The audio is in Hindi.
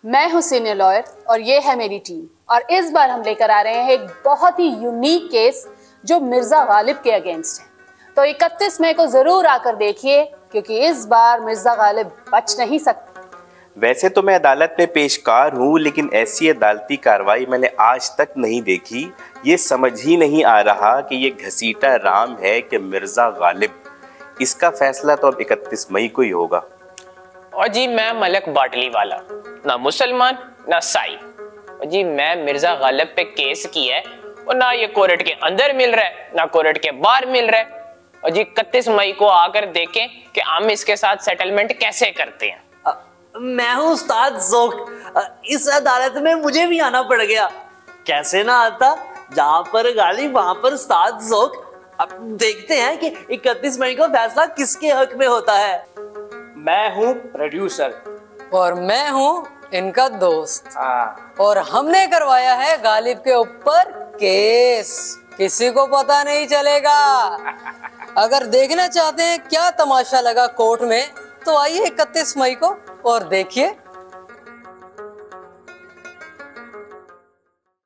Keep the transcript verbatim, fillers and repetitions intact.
मैं हूं सीनियर लॉयर और ये है मेरी टीम। और इस बार हम लेकर आ रहे हैं एक बहुत ही यूनिक केस जो मिर्जा गालिब के अगेंस्ट है। तो इकतीस मई को जरूर आकर देखिए, क्योंकि इस बार मिर्जा गालिब बच नहीं सकते। वैसे तो मैं अदालत में पेशकार हूँ, लेकिन ऐसी अदालती कार्रवाई मैंने आज तक नहीं देखी। ये समझ ही नहीं आ रहा कि ये घसीटा राम है कि मिर्जा गालिब। इसका फैसला तो अब इकतीस मई को ही होगा। और जी मैं मलक बाटली वाला, ना मुसलमान ना साई। और जी मैं मिर्जा गालिब पे केस किया है और ना ये कोर्ट के अंदर मिल रहा है ना कोर्ट के बाहर मिल रहा है। और जी इकतीस मई को आकर देखें कि हम इसके साथ सेटलमेंट कैसे करते हैं। आ, मैं हूँ उस्ताद ज़ोक। इस अदालत में मुझे भी आना पड़ गया। कैसे ना आता, जहाँ पर गालिब वहां पर उस्ताद ज़ोक। अब देखते हैं कि इकतीस मई को फैसला किसके हक में होता है। मैं हूँ प्रोड्यूसर और मैं हूँ इनका दोस्त। हाँ। और हमने करवाया है गालिब के ऊपर केस। किसी को पता नहीं चलेगा। अगर देखना चाहते हैं क्या तमाशा लगा कोर्ट में, तो आइए इकतीस मई को और देखिए